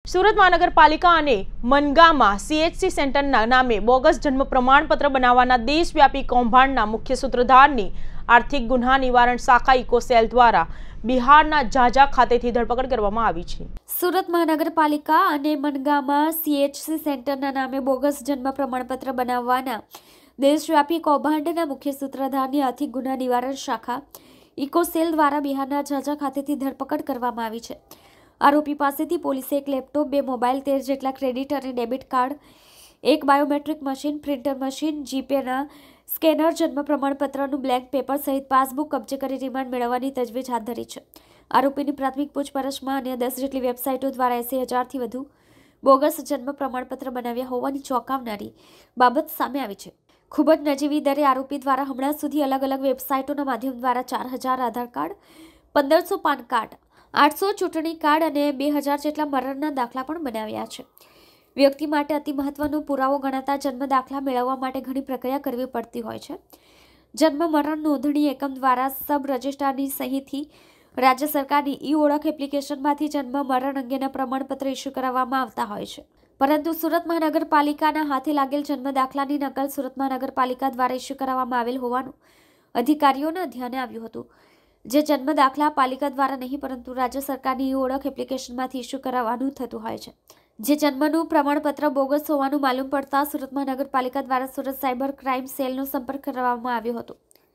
સુરત મહાનગરપાલિકા અને મનગામાં CHC સેન્ટરના નામે બોગસ જન્મ પ્રમાણપત્ર બનાવવાના દેશવ્યાપી કૌભાંડના મુખ્ય સૂત્રધારની આર્થિક ગુન્હા નિવારણ શાખા ઇકોસેલ દ્વારા બિહારના ઝાઝા ખાતેથી ધરપકડ કરવામાં આવી છે। સુરત મહાનગરપાલિકા અને મનગામાં CHC સેન્ટરના નામે બોગસ જન્મ પ્રમાણપત્ર બનાવવાના દેશવ્યાપી કૌભાંડના મુખ્ય સૂત્રધારની આર્થિક ગુન્હા નિવારણ શાખા ઇકોસેલ દ્વારા બિહારના ઝાઝા ખાતેથી ધરપકડ કરવામાં આવી છે। આરોપી પાસેથી પોલીસે એક લેપટોપ, 2 મોબાઈલ, 13 જેટલા ક્રેડિટ અને ડેબિટ કાર્ડ, એક બાયોમેટ્રિક મશીન, પ્રિન્ટર મશીન, જીપેના સ્કેનર, જન્મ પ્રમાણપત્રનું બ્લેન્ક પેપર સહિત પાસબુક કબજે કરી રિમાન્ડ મેળવવાની તજવીજ હાથ ધરી છે। આરોપીની પ્રાથમિક પૂછપરછમાં અન્ય 10 જેટલી વેબસાઇટો દ્વારા 80,000થી વધુ બોગસ જન્મ પ્રમાણપત્ર બનાવ્યા હોવાની ચોંકાવનારી બાબત સામે આવી છે। ખૂબ જ નજીવી દરે આરોપી દ્વારા હમણાં સુધી અલગ અલગ વેબસાઇટોના માધ્યમ દ્વારા 4,000 આધાર કાર્ડ, 1,500 પાન કાર્ડ, 800 ચૂંટણી કાર્ડ અને 2,000 જેટલા મરણના દાખલા પણ બનાવ્યા છે। વ્યક્તિ માટે અતિ મહત્વનો પુરાવો ગણાતા જન્મ દાખલા મેળવવા માટે ઘણી પ્રક્રિયા કરવી પડતી હોય છે। જન્મ મરણ નોંધણી એકમ દ્વારા સબ રજિસ્ટ્રારની સહીથી રાજ્ય સરકારની ઓળખ એપ્લિકેશનમાંથી જન્મ મરણ અંગેના પ્રમાણપત્ર ઇસ્યુ કરાવવામાં આવતા હોય છે। પરંતુ સુરત મહાનગરપાલિકાના હાથે લાગેલ જન્મ દાખલાની નકલ સુરત મહાનગરપાલિકા દ્વારા ઇસ્યુ કરાવવામાં આવેલ હોવાનું અધિકારીઓના ધ્યાને આવ્યું હતું। જે જન્મ દાખલા પાલિકા દ્વારા નહીં પરંતુ રાજ્ય સરકારની ઓળખ એપ્લિકેશનમાંથી ઇસ્યુ કરાવવાનું થતું હોય છે। જે જન્મનું પ્રમાણપત્ર બોગસ હોવાનું માલુમ પડતા સુરત મહાનગરપાલિકા દ્વારા સુરત સાયબર ક્રાઇમ સેલનો સંપર્ક કરવામાં આવ્યો હતો।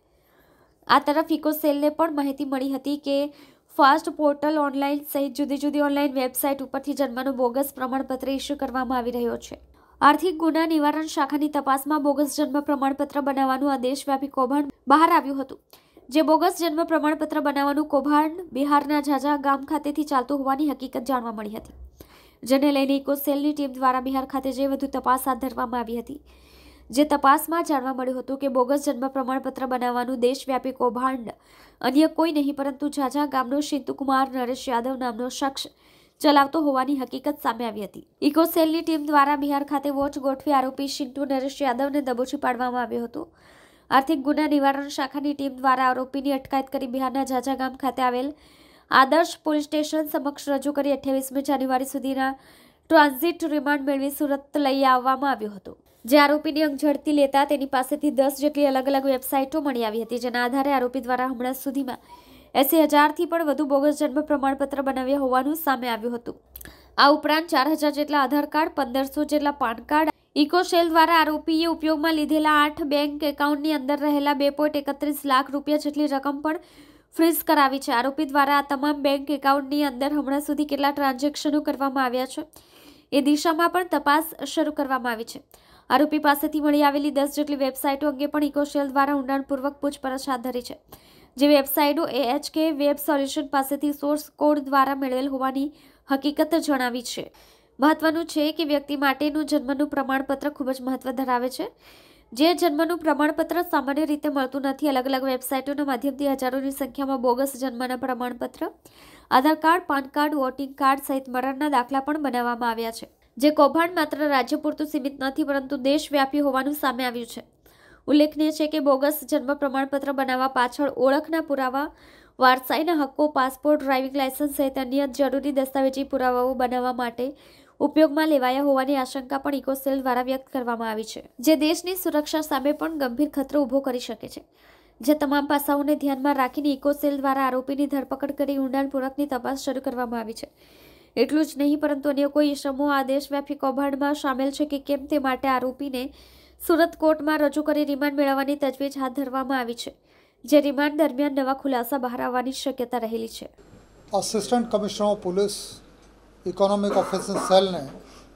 આ તરફ ઇકોસેલને પણ માહિતી મળી હતી કે ફાસ્ટ પોર્ટલ ઓનલાઈન સહિત જુદી જુદી ઓનલાઈન વેબસાઇટ ઉપરથી જન્મનું બોગસ પ્રમાણપત્ર ઇસ્યુ કરવામાં આવી રહ્યો છે। આર્થિક ગુના નિવારણ શાખાની તપાસમાં બોગસ જન્મ પ્રમાણપત્ર બનાવવાનું આ દેશવ્યાપી કૌભાંડ બહાર આવ્યું હતું। જે બોગસ જન્મ પ્રમાણપત્ર બનાવવાનું કૌભાંડ બિહારના ઝાઝા ગામ ખાતેથી ચાલતું હોવાની હકીકત જાણવા મળી હતી, જેને લઈને ઇકોસેલની ટીમ દ્વારા બિહાર ખાતે જઈ વધુ તપાસ હાથ ધરવામાં આવી હતી। જે તપાસમાં જાણવા મળ્યું હતું કે બોગસ જન્મ પ્રમાણપત્ર બનાવવાનું દેશવ્યાપી કૌભાંડ અન્ય કોઈ નહીં પરંતુ ઝાઝા ગામનો શિંતુકુમાર નરેશ યાદવ નામનો શખ્સ ચલાવતો હોવાની હકીકત સામે આવી હતી। ઇકોસેલની ટીમ દ્વારા બિહાર ખાતે વોચ ગોઠવી આરોપી શિંતુ નરેશ યાદવને દબોચી પાડવામાં આવ્યો હતો। આર્થિક ગુના નિવારણ શાખાની ટીમ દ્વારા આરોપીની અટકાયત કરી બિહારના ઝાઝા ગામ ખાતે આવેલ આદર્શ પોલીસ સ્ટેશન સમક્ષ રજૂ કરી 28મી જાન્યુઆરી સુધીના ટ્રાન્ઝિટ રિમાન્ડ મેળવી સુરત લઈ આવવામાં આવ્યો હતો। જે આરોપીની અંગ ઝડપી લેતા તેની પાસેથી 10 જેટલી અલગ અલગ વેબસાઇટો મળી આવી હતી, જેના આધારે આરોપી દ્વારા હમણાં સુધીમાં 80,000થી પણ વધુ બોગસ જન્મ પ્રમાણપત્ર બનાવ્યા હોવાનું સામે આવ્યું હતું। આ ઉપરાંત 4,000 જેટલા આધાર કાર્ડ, 1,500 જેટલા પાન કાર્ડ ઇકોસેલ દ્વારા આરોપીએ ઉપયોગમાં લીધેલા 8 બેંક એકાઉન્ટની અંદર રહેલા 2.31 લાખ રૂપિયા જેટલી રકમ પણ ફ્રીઝ કરાવી છે। આરોપી દ્વારા આ તમામ બેંક એકાઉન્ટની અંદર હમણાં સુધી કેટલા ટ્રાન્ઝેક્શનો કરવામાં આવ્યા છે એ દિશામાં પણ તપાસ શરૂ કરવામાં આવી છે। આરોપી પાસેથી મળી આવેલી 10 જેટલી વેબસાઇટો અંગે પણ ઇકોસેલ દ્વારા ઊંડાણપૂર્વક પૂછપરછ હાથ ધરી છે। જે વેબસાઇટો AHK વેબ સોલ્યુશન પાસેથી સોર્સ કોડ દ્વારા મેળવેલ હોવાની હકીકત જણાવી છે। મહત્વનું છે કે વ્યક્તિ માટેનું જન્મનું પ્રમાણપત્ર ખૂબ જ મહત્વ ધરાવે છે। જે જન્મનું પ્રમાણપત્ર સામાન્ય રીતે મળતું નથી। અલગ અલગ વેબસાઇટોના માધ્યમથી હજારોની સંખ્યામાં બોગસ જન્મના પ્રમાણપત્ર, Aadhaar card, PAN card, voting card સહિત મરણના દાખલા પણ બનાવવામાં આવ્યા છે। જે કૌભાંડ માત્ર રાજ્ય પૂરતું સીમિત નથી પરંતુ દેશવ્યાપી હોવાનું સામે આવ્યું છે। ઉલ્લેખનીય છે કે બોગસ જન્મ પ્રમાણપત્ર બનાવવા પાછળ ઓળખના પુરાવા, વારસાઈના હક્કો, પાસપોર્ટ, ડ્રાઇવિંગ લાયસન્સ સહિત અન્ય જરૂરી દસ્તાવેજી પુરાવાઓ બનાવવા માટે ઉપયોગમાં લેવાયા હોવાની આશંકા પણ ઇકોસેલ દ્વારા વ્યક્ત કરવામાં આવી છે, જે દેશની સુરક્ષા સામે પણ ગંભીર ખતરો ઊભો કરી શકે છે। જે તમામ પાસાઓને ધ્યાનમાં રાખીને ઇકોસેલ દ્વારા આરોપીની ધરપકડ કરી ઊંડાણપૂર્વકની તપાસ શરૂ કરવામાં આવી છે। એટલું જ નહીં પરંતુ અન્ય કોઈ ઇસમો આ દેશવ્યાપી કૌભાંડમાં સામેલ છે કે કેમ તે માટે આરોપીને સુરત કોર્ટમાં રજૂ કરી રિમાન્ડ મેળવવાની તજવીજ હાથ ધરવામાં આવી છે। જે રિમાન્ડ દરમિયાન નવા ખુલાસા બહાર આવવાની શક્યતા રહેલી છે। Assistant commissioner of police economic officer cell ने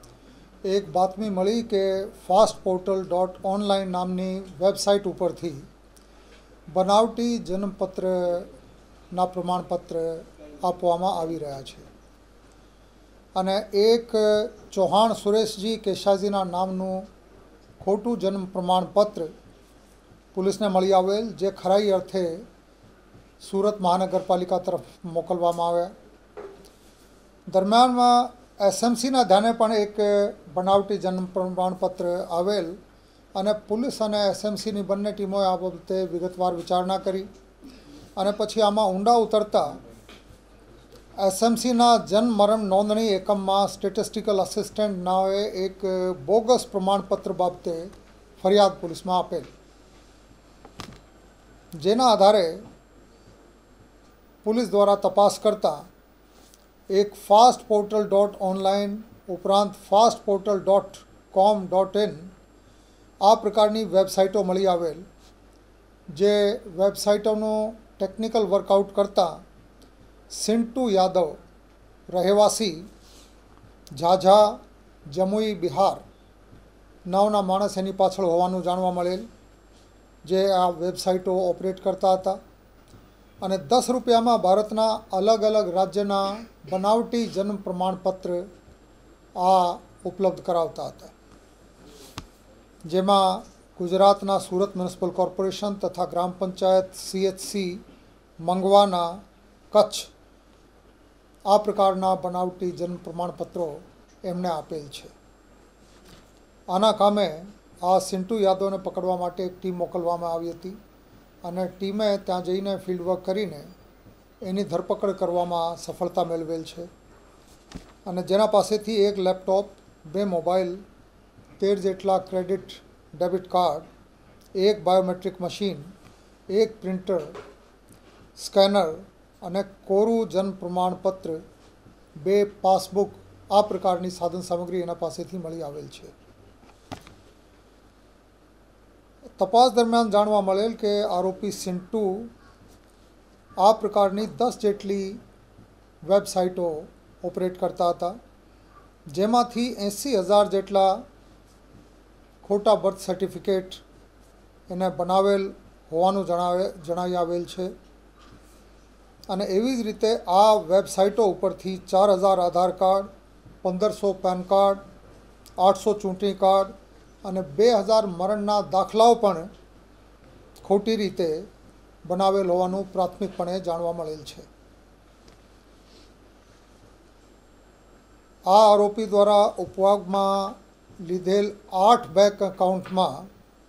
एक बातमी मળી કે ફાસ્ટ પોર્ટલ .online નામની વેબસાઇટ ઉપરથી બનાવટી જન્મપત્રના પ્રમાણપત્ર આપવામાં આવી રહ્યા છે અને એક ચૌહાણ સુરેશજી કેશાજીના નામનું ખોટું જન્મ પ્રમાણપત્ર પોલીસને મળી આવેલ, જે ખરાઈ અર્થે સુરત મહાનગરપાલિકા તરફ મોકલવામાં આવ્યા। દરમિયાનમાં SMCના ધ્યાને પણ એક બનાવટી જન્મ પ્રમાણપત્ર આવેલ અને પોલીસ અને SMCની બંને ટીમોએ આ બાબતે વિગતવાર વિચારણા કરી અને પછી આમાં ઊંડા ઉતરતા એસએમસીના જન્મ મરણ નોંધણી એકમમાં સ્ટેટિસ્ટિકલ આસિસ્ટન્ટ નાવે એક બોગસ પ્રમાણપત્ર બાબતે ફરિયાદ પોલીસમાં આપેલ, જેના આધારે પોલીસ દ્વારા તપાસ કરતા એક ફાસ્ટ પોર્ટલ .online ઉપરાંત ફાસ્ટ પોર્ટલ .com.in આ પ્રકારની વેબસાઇટો મળી આવેલ, જે વેબસાઇટોનું ટેકનિકલ વર્કઆઉટ કરતા સિન્ટુ યાદવ રહેવાસી ઝાઝા જમુઈ બિહાર નામના માણસ એની પાછળ હોવાનું જાણવા મળેલ, જે આ વેબસાઇટો ઓપરેટ કરતા હતા અને 10 રૂપિયામાં ભારતના અલગ અલગ રાજ્યના બનાવટી જન્મ પ્રમાણપત્ર આ ઉપલબ્ધ કરાવતા હતા, જેમાં ગુજરાતના સુરત મ્યુનિસિપલ કોર્પોરેશન તથા ગ્રામ પંચાયત CHC મંગવાના કચ્છ આ પ્રકારના બનાવટી જન્મ પ્રમાણપત્રો એમને આપેલ છે. આના કામે આ સિન્ટુ યાદવને પકડવા માટે એક ટીમ મોકલવામાં આવી હતી અને ટીમે ત્યાં જઈને ફિલ્ડવર્ક કરીને એની ધરપકડ કરવામાં સફળતા મેળવેલ છે અને જેના પાસેથી એક લેપટોપ, 2 મોબાઈલ, 13 જેટલા ક્રેડિટ ડેબિટ કાર્ડ, એક બાયોમેટ્રિક મશીન, એક પ્રિન્ટર, સ્કેનર અને કોરું જન્મ પ્રમાણપત્ર, 2 પાસબુક આ પ્રકારની સાધન સામગ્રી એના પાસેથી મળી આવેલ છે. તપાસ દરમિયાન જાણવા મળેલ કે આરોપી સિન્ટુ આ પ્રકારની 10 જેટલી વેબસાઇટો ઓપરેટ કરતા હતા, જેમાંથી 80,000 જેટલા ખોટા બર્થ સર્ટિફિકેટ એને બનાવેલ હોવાનું જણાવી આવેલ છે અને એવી જ રીતે આ વેબસાઇટો ઉપરથી 4,000 આધાર કાર્ડ, 1,500 પેન કાર્ડ, 800 ચૂંટણી કાર્ડ અને 2,000 મરણના દાખલાઓ પણ ખોટી રીતે બનાવેલ હોવાનું પ્રાથમિકપણે જાણવા મળેલ છે. આ આરોપી દ્વારા ઉપયોગમાં લીધેલ 8 બેંક એકાઉન્ટમાં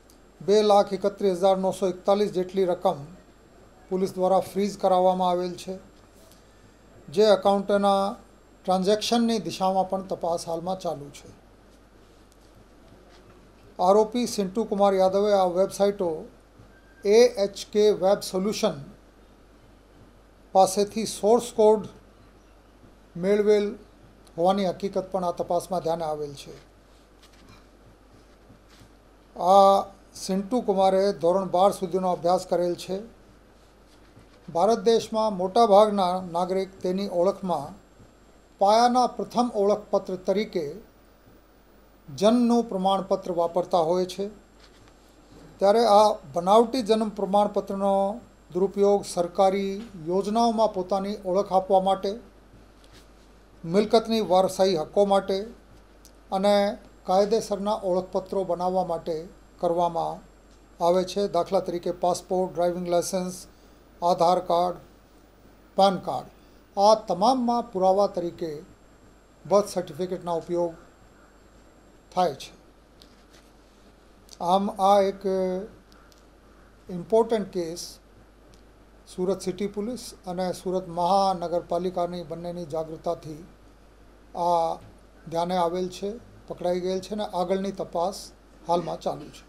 2,31,941 જેટલી રકમ પોલીસ દ્વારા ફ્રીઝ કરાવવામાં આવેલ છે, જે એકાઉન્ટના ટ્રાન્ઝેક્શનની દિશામાં પણ તપાસ હાલમાં ચાલુ છે. આરોપી સિન્ટુ કુમાર યાદવે આ વેબસાઇટો AHK વેબ સોલ્યુશન પાસેથી સોર્સ કોડ મેળવેલ હોવાની હકીકત પણ આ તપાસમાં ધ્યાને આવેલ છે. આ સિન્ટુ કુમારે ધોરણ 12 સુધીનો અભ્યાસ કરેલ છે. ભારત દેશમાં મોટાભાગના નાગરિક તેની ઓળખમાં પાયાના પ્રથમ ઓળખપત્ર તરીકે જન્મનું પ્રમાણપત્ર વાપરતા હોય છે, ત્યારે આ બનાવટી જન્મ પ્રમાણપત્રનો દુરુપયોગ સરકારી યોજનાઓમાં પોતાની ઓળખ આપવા માટે, મિલકતની વારસાઈ હક્કો માટે અને કાયદેસરના ઓળખપત્રો બનાવવા માટે કરવામાં આવે છે. દાખલા તરીકે passport, driving licence, Aadhaar card, PAN card આ તમામમાં પુરાવા તરીકે બર્થ સર્ટિફિકેટના ઉપયોગ થાય છે. આમ આ એક important case Surat city police અને સુરત મહાનગરપાલિકાની બંનેની જાગૃતતાથી આ ધ્યાને આવેલ છે, પકડાઈ ગયેલ છે અને આગળની તપાસ હાલમાં ચાલુ છે.